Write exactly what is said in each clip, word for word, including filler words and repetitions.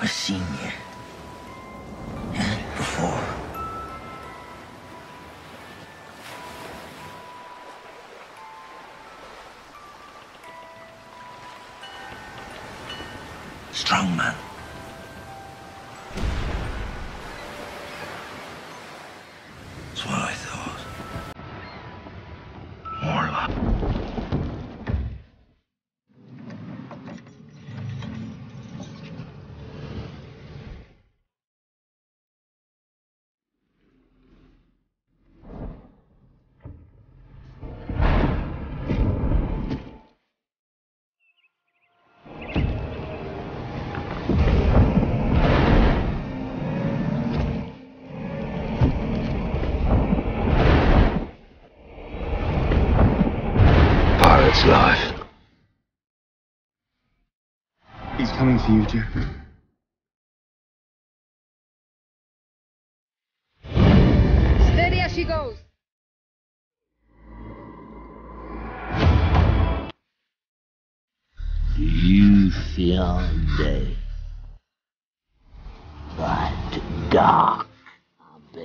I've seen you. Yeah, before. Strong man. That's what I thought. More like. Pirate's life. He's coming for you, Jack. Steady as she goes. You fiancé. That dark abyss.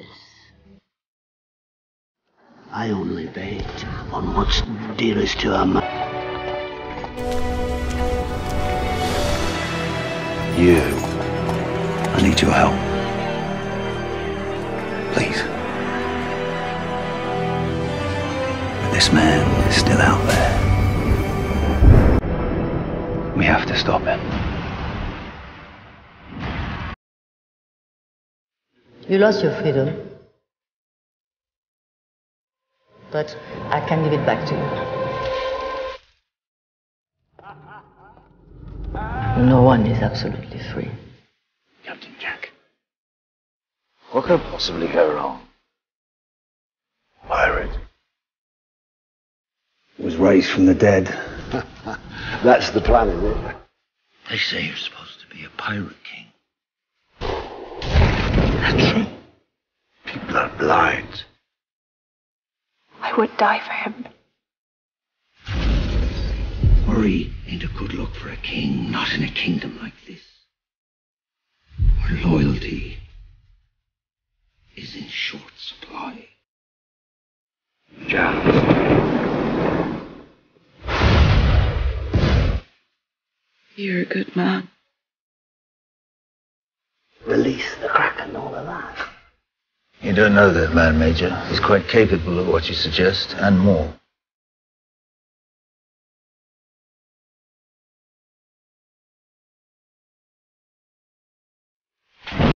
I only bet on what's dearest to a man. You. I need your help. Please. But this man is still out there. We have to stop him. You lost your freedom. But I can give it back to you. No one is absolutely free. Captain Jack. What could possibly go wrong? Pirate. Was raised from the dead. That's the plan, is it? They say you're supposed to be a pirate king. That's true. People are blind. I would die for him. Worry ain't a good look for a king, not in a kingdom like this, where loyalty is in short supply. Jack. You're a good man. Release the Kraken, all of that. You don't know that man, Major. He's quite capable of what you suggest, and more.